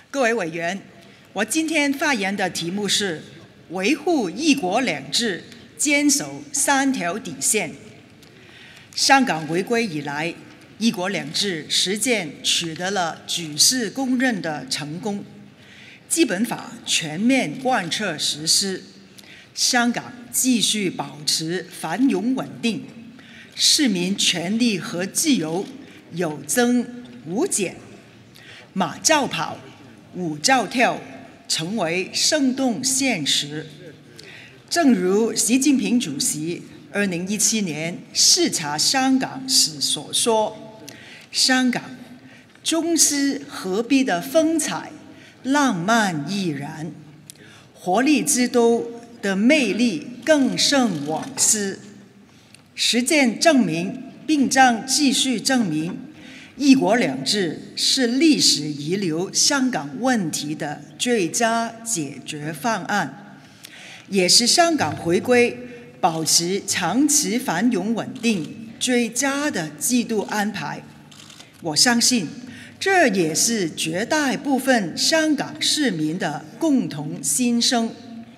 各位委员，我今天发言的题目是维护一国两制，坚守三条底线。香港回归以来，一国两制实践取得了举世公认的成功，基本法全面贯彻实施，香港继续保持繁荣稳定，市民权利和自由有增无减，马照跑，舞照跳，成为生动现实。正如习近平主席2017年视察香港时所说，香港中西合璧的风采浪漫依然，活力之都的魅力更胜往昔。实践证明，并将继续证明，一国两制是历史遗留香港问题的最佳解决方案，也是香港回归保持长期繁荣稳定最佳的制度安排。我相信，这也是绝大部分香港市民的共同心声。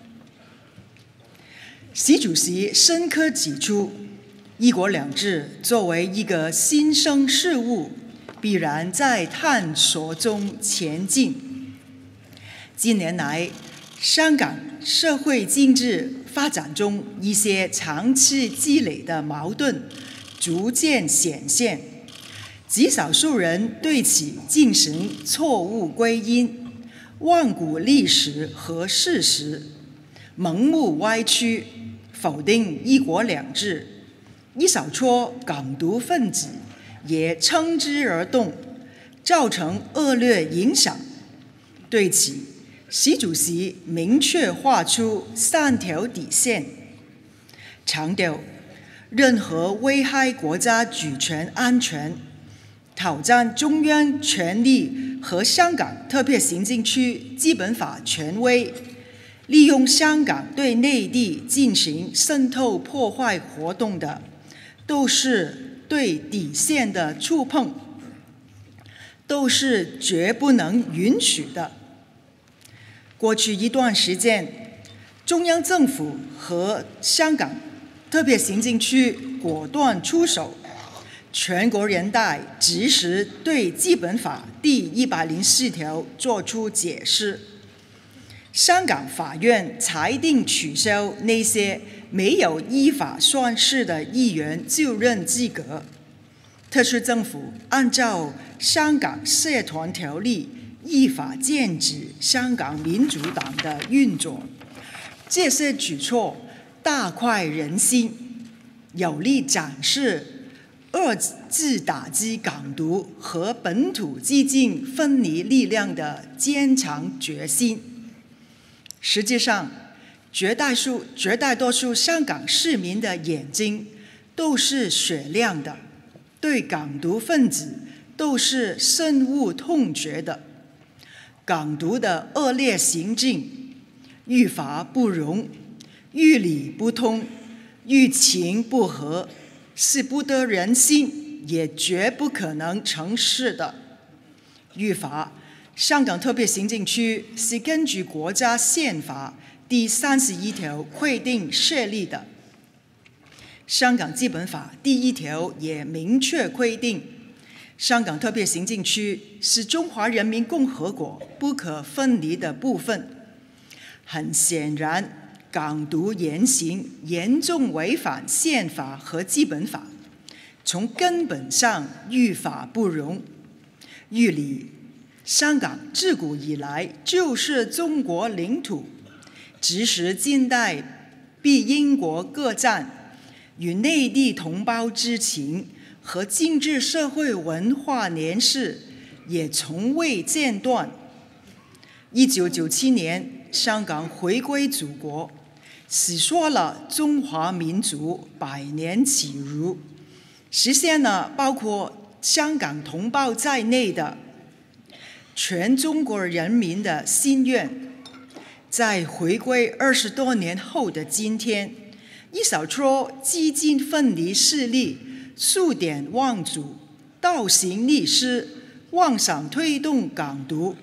习主席深刻指出，一国两制作为一个新生事物，必然在探索中前进。近年来，香港社会经济发展中一些长期积累的矛盾逐渐显现，极少数人对其进行错误归因，罔顾历史和事实，盲目歪曲，否定一国两制。一小撮港独分子也乘之而动，造成恶劣影响。对此，习主席明确划出三条底线，强调任何危害国家主权安全、挑战中央权力和香港特别行政区基本法权威，利用香港对内地进行渗透破坏活动的，都是对底线的触碰，都是绝不能允许的。过去一段时间，中央政府和香港特别行政区果断出手，全国人大及时对基本法第104条作出解释。香港法院裁定取消那些没有依法宣誓的议员就任资格。特区政府按照香港社团条例依法禁止香港民主党的运作，这些举措大快人心，有力展示遏制打击港独和本土激进分离力量的坚强决心。实际上，绝大多数香港市民的眼睛都是雪亮的，对港独分子都是深恶痛绝的。港独的恶劣行径，于法不容，于理不通，于情不合，是不得人心，也绝不可能成事的。于法，香港特别行政区是根据国家宪法第31条规定设立的。香港基本法第1条也明确规定，香港特别行政区是中华人民共和国不可分离的部分。很显然，港独言行严重违反宪法和基本法，从根本上于法不容。于理，香港自古以来就是中国领土，即使近代避英国各战，与内地同胞之情和经济社会文化联系也从未间断。1997年，香港回归祖国，洗刷了中华民族百年耻辱，实现了包括香港同胞在内的全中国人民的心愿。在回归20多年后的今天，一小撮激进分离势力数典忘祖，倒行逆施，妄想推动港独，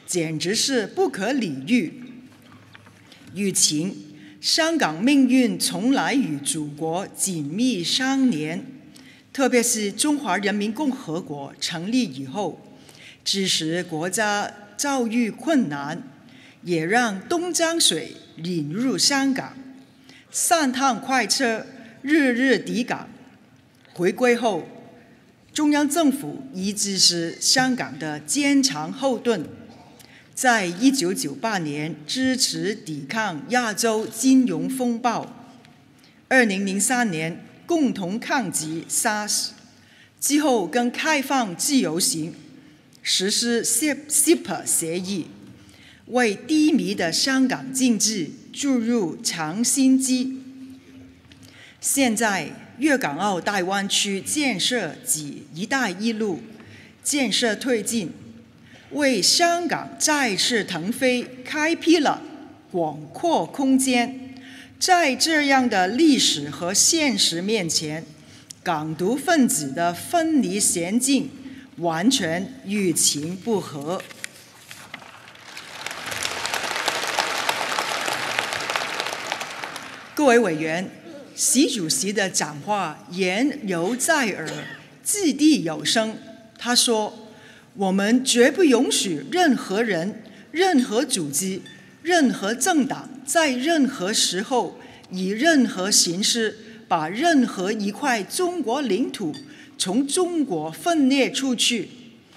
简直是不可理喻。与情，香港命运从来与祖国紧密相连，特别是中华人民共和国成立以后，致使国家遭遇困难，也让东江水引入香港，3趟快车日日抵港。回归后，中央政府一直是香港的坚强后盾，在1998年支持抵抗亚洲金融风暴，2003年共同抗击 SARS， 之后更开放自由行，实施 CEPA 协议，为低迷的香港经济注入强心剂。现在粤港澳大湾区建设及“一带一路”建设推进，为香港再次腾飞开辟了广阔空间。在这样的历史和现实面前，港独分子的分离前进完全与情不合。各位委员，习主席的讲话言犹在耳，掷地有声。他说：“我们绝不允许任何人、任何组织、任何政党在任何时候以任何形式把任何一块中国领土从中国分裂出去。”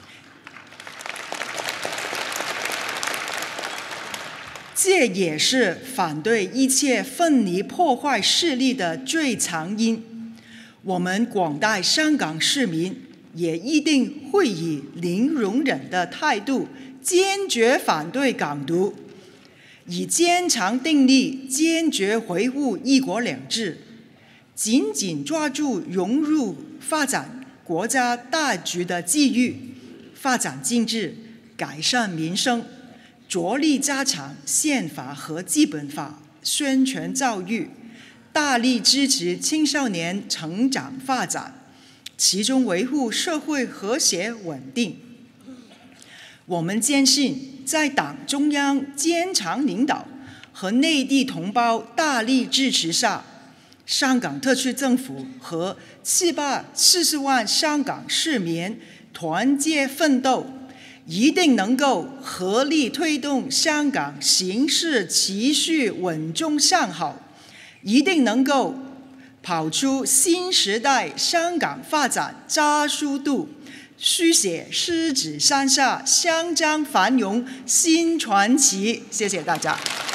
这也是反对一切分离破坏势力的最强音。我们广大香港市民也一定会以零容忍的态度坚决反对港独，以坚强定力坚决维护一国两制，紧紧抓住融入发展国家大局的机遇，发展经济，改善民生，着力加强宪法和基本法宣传教育，大力支持青少年成长发展，其中维护社会和谐稳定。我们坚信，在党中央坚强领导和内地同胞大力支持下，香港特区政府和740万香港市民团结奋斗，一定能够合力推动香港形势持续稳中向好，一定能够跑出新时代香港发展加速度，书写狮子山下香江繁荣新传奇。谢谢大家。